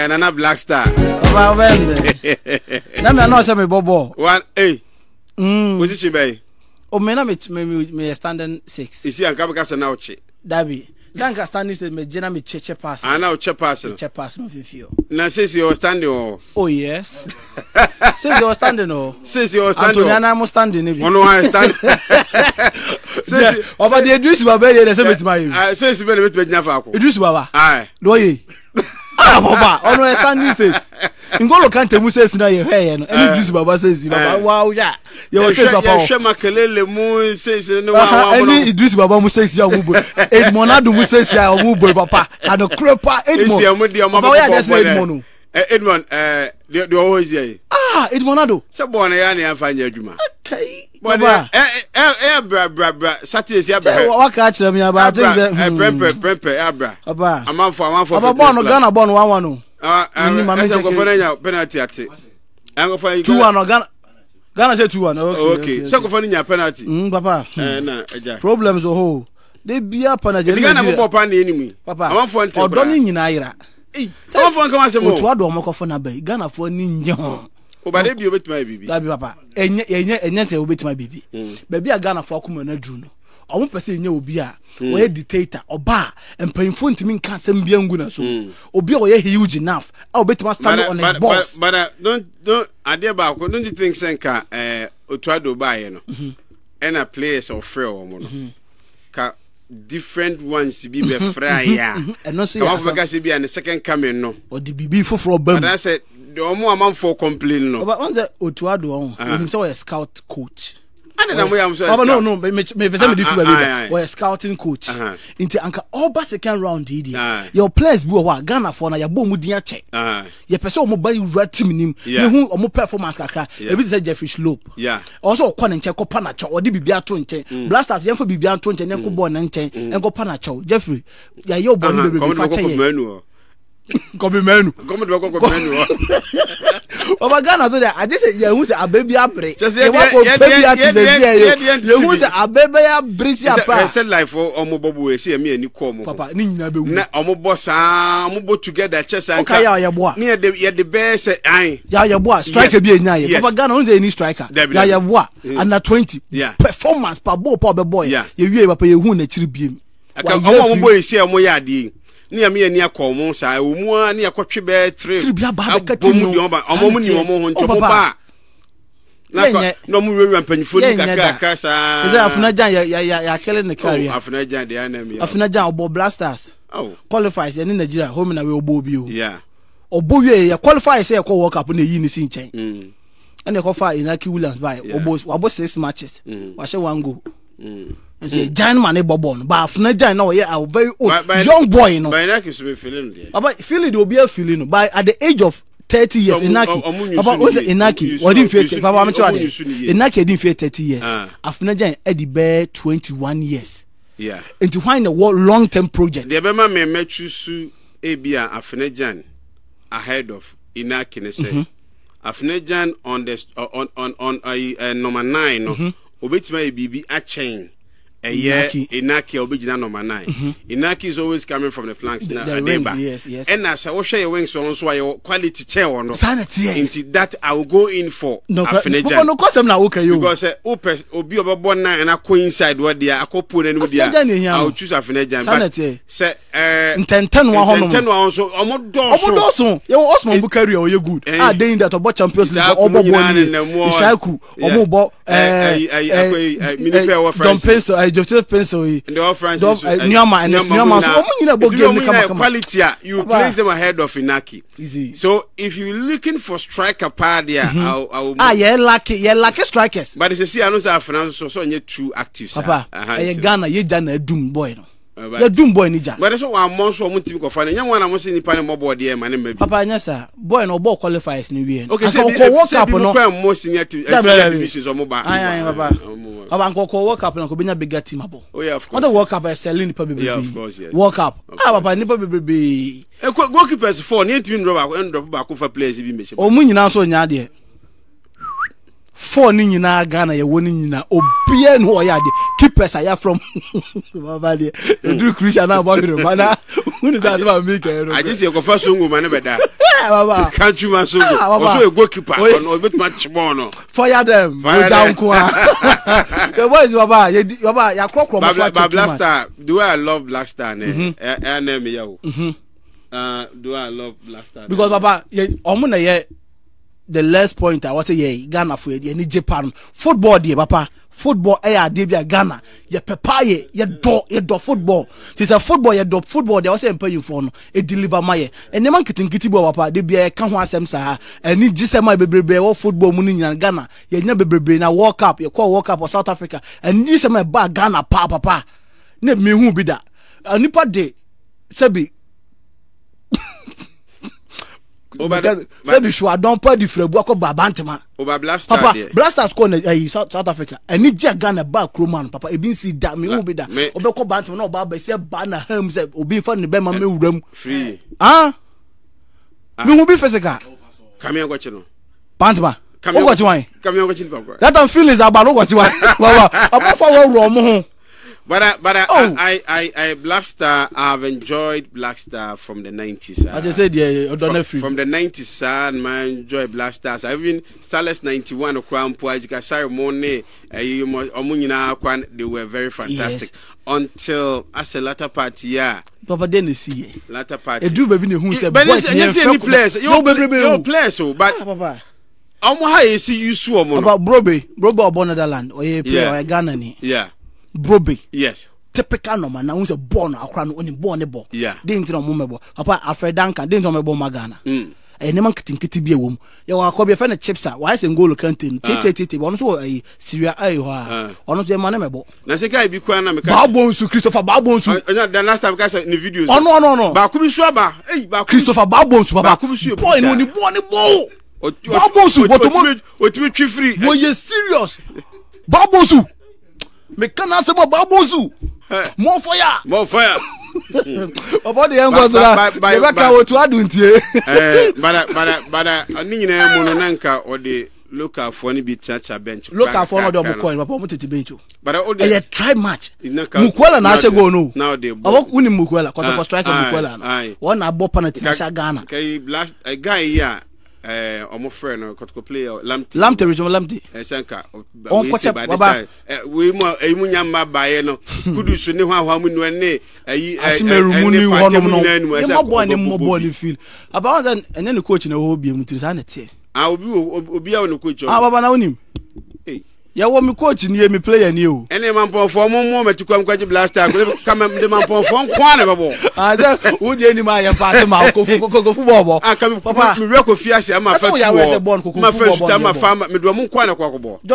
Nana Black Star. Papa wende. Na me no say me bobo. 1A. Position bay. O me na me standing 6. Isi anka be kasa na oche. Dabi. Sanka standing stage me jena me cheche pass. Ana oche pass. Cheche pass no fifio. Na says you standing oh. Oh yes. Says you standing oh. Says you standing. Antonia na mo standing e bi. Ono I stand. Says Oba de Idris Baba ye dey say metima ye. Says be le metima fa ko. Idris Baba. Aye. Do ye. Ah Baba, ono standing says. Ngolo Kante mu says na ye hwe no. Any Idris Baba says Baba wow ya. Ye was says Baba. Ye hwe makelele mu says no wa. Any Idris Baba mu says ya mu boy. Edmonado mu says ya mu boy papa. Ano krepa Edmond. Baba ya just Edmond. Edmond the always here. Ah, Edmonado. Se born ya na afanya adwuma. Okay. Baba. Bra. Saturday ya bra. Wa ka kire me aba think Prempe ya bra. Baba. Amanfo. Baba born no Ghana born 1-1 no. Asa go for na penalty ate. An go for 2-1 no Ghana say 2-1. Okay. Se go for na penalty. Papa. Na eja. Problems o ho. They bia penalty. Ghana go papa na enemy. Papa. Amanfo ante. Odo ni nyina yira. Amanfo kan asem o. Otu ado omokofo na bai. Ghana fo ni nje ho. Obade bi obetima bibi. Dabi papa. Enye se obetima bibi. Ba bia Ghana fo akoma na dru no. Omo pese enye obi a oye dictator oba empayimfo ntimi nka asem bia ngu na so. Obi a oye huge enough. A obetima stand on his balls. But don't ade ba ko don't you think senka Otto Addo ba ye no. And a players of free o mo no. Ka different ones be free ya. And no so ya. Ka focus be an second coming no. Or the bibi foforo bam. But I said the omo amanfo complain no. But on the Otto Addo him say a scout coach. No, me pese me difu baby. We scouting coach. Inti anka oba second round idi. Your players bi wa Ghana for na ya bo mu din ache. Ye pese o mo ba yura team nim. Me hu o mo performance kakra. E bi say Jeffrey Slope. Yeah. Also o kwa nche ko pa na cho. O di bibia ato nche. Blasters ye fo bibia ato nche ne ko ball na nche. En pa na cho. Jeffrey, ya ye o ball no be fa che ye. Come menu. Oba Ghana so there I just say you say abebi abre. You want to baby at the you say abebe abre si apa. Say life for omo bobo e say me ani ko mo. Papa ni nyina be wu. Na omo boss omo bo together chess and okay ya boa. Me the best an. Ya boa striker bi enya ye. Papa Ghana no dey any striker. Ya boa under 20. Performance pa ball pa be boy. You wie papa ye hu na chiri biem. Aka omo boy say omo ya ade. Ni ami ani akomo sa omu ani akotwe be 3 bia ba be kati no omo ni omo ho ntomo ba na no mu wewe mpanyifo ni kakra sa is afuna jan ya kele ne career afuna jan de anami afuna jan obo blasters qualifies in Nigeria home na we obo bi o yeah obo we ya qualify say ko world cup na yi ni si nchen and e ko fa Inaki Williams by obo 6 matches wa she 1 goal say giant man e bobo no but afuna jan na we are very old young boy no by Inaki so be feeling there but feeling dey obi a feeling no by at the age of 30 years Inaki papa what's Inaki what didn't fit papa am sure Inaki didn't fit 30 years afuna jan e di be 21 years yeah into find a long term project the be ma me mechusu e bia afuna jan ahead of Inaki ne say afuna jan on the on number 9 no obetima e bibi a chain Inaki obijina number 9. Inaki is always coming from the flanks now. Yes. And as I share your wings on so your quality chair or no. Sanity. That I will go in for Afenejan. No cause na okay you. Because obi obo na and I coincide what dia akopon enu dia. I will choose Afenejan. Sanity. Say intenten wa hono. Intenten wa so omodoso. You Osman Bukari o ye good. Ah dey that obo Champions League obo boni. Ishaku omo bo Joseph Pencil and the all Francis Nyama and Nyama so omunyina bo game come quality you place them ahead of Inaki easy so if you looking for striker power there I will lucky strikers but it's see I know say finance so only two active papa Ghana ye jana dum boy no ya dum boy ni ja but so one month so omo team ko fa nya one am say ni pa ne mobo de ma ne ma bi papa nya sa boy no ball qualifiers ni wie okay so world cup no mo senior divisions omo ba papa Anko World Cup na ko benya bigger team abo. Oh yeah, of course. What the World Cup is selling nipa bebe. Yeah, of course, yes. World Cup. Papa nipa bebe. Goalkeepers 4 ni team drop back for players bi me. O mu nyina so nya de. 4 ni nyina Ghana ye woni nyina obia no o ya de keepers aya from baba de do Christian na ba mi mana unu da ba mi ka ero I just say go first sungu man be da baba can't you man so also a goalkeeper on bit match no fire them go down kwa the boys baba ya krokro mo fa Blaster do I love Blaster ne name ya o do I love Blaster because baba omo na ye the last point I was say Ghana for any Japan football dey papa football dey be Ghana ye pepaye ye do football this a football ye do football dey was say pay you for no e deliver my and man kitinkiti bo papa dey be ka ho asem sa ani gisema bebrebe wo football mu nyina Ghana ye nya bebrebe na World Cup ye call World Cup for South Africa and gisema ba Ghana papa na me hu bi da anipa de sebi Sebi shwa don pa di frebu akọ babantema. Oba Blaster papa Blaster score na South Africa. Eni je Ghana ba kroman papa ebi si da me hu bi da. Obekọ bantema na oba ba se ba na ham se obi fa ne be ma mewuram. Free. Me hu bi physical. Kame agwachi no. Bantema. Ogwachi wan. Kame agwachi papa. That am feelings about ogwachi wan. Baba, apa fa wo ro mo ho. But I Blaster, I've enjoyed Blaster from the 90s. I just said from the 90s, and I enjoy Blasters. I've been Starless 91 or Crown Poajica Ceremony, Omunina, they were very fantastic. Yes. Until as a latter party, yeah. Papa didn't see latter party. A do baby who said, but any place, your place, but Papa. How you see you swim about Brobe or Bonadaland or a player or Ghana? Yeah. Brobe. Yes. Typical no man. Now born Accra no only born ebo. Yeah. Didn't know mumebo. Papa Alfred Duncan didn't know mebo Magana. E ne man kitin be wom. Ye wa ko be fa na chipsa. Why say ngolo kantin. Tete. Ono so Syria ho. Ono so man mebo. Na se kai bi kwa na me ka. Babonsu Christopher Babonsu. The last time I saw in the videos. Oh no. Ba kubi so ba. Ba Christopher Babonsu baba. Boy no ni bo ni bo. Babonsu what me twi free. Boy you serious. Babonsu. Me kana se Babonsu. More fire. About the young ones that Otto Addo ntie. But ni nyina mu no nanka o de local for ni bi chacha bench. Local for no do coin papa mo tete bench. But o de e try match. Mukwela na ashe go no. Now they abo uni Mukwela cause for striker Mukwela no. One abo penalty na sha Ghana. Kai blast a guy here omo friend no kotoko player Lamte regional Lamte senka on kwacha baba we mo emu nyamba bae no kudusu ne hwa mu no ne asimeru ni honom no e mo bo ni feel about then ene ne coach na ho bia mu tiri sa na te obi a no coach baba na onim ya wo mi coach ni e mi player ni o ene man pon fo mo metikwam kwaji Blaster ka me de man pon fo kwa na babo da wo de ni ma ya pass ma ko football bo papa mi we ko fi ase ama fa tu ma fa sta ma fa me do mo kwa na kwa ko bo